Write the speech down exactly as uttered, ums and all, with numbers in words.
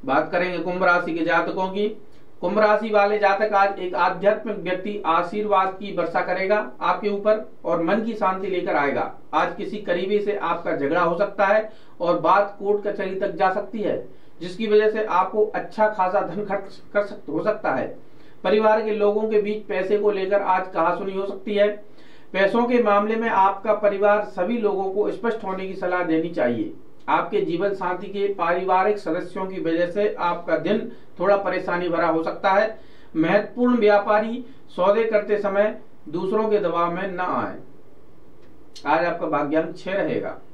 बात करेंगे कुंभ राशि के जातकों की। कुंभ राशि वाले जातक आज एक आध्यात्मिक व्यक्ति आशीर्वाद की वर्षा करेगा आपके ऊपर और मन की शांति लेकर आएगा। आज किसी करीबी से आपका झगड़ा हो सकता है और बात कोर्ट कचहरी तक जा सकती है, जिसकी वजह से आपको अच्छा खासा धन खर्च कर सकते हो सकता है। परिवार के लोगों के बीच पैसे को लेकर आज कहासुनी हो सकती है। पैसों के मामले में आपका परिवार सभी लोगों को स्पष्ट होने की सलाह देनी चाहिए। आपके जीवन साथी के पारिवारिक सदस्यों की वजह से आपका दिन थोड़ा परेशानी भरा हो सकता है। महत्वपूर्ण व्यापारी सौदे करते समय दूसरों के दबाव में न आए। आज आपका भाग्यांक छह रहेगा।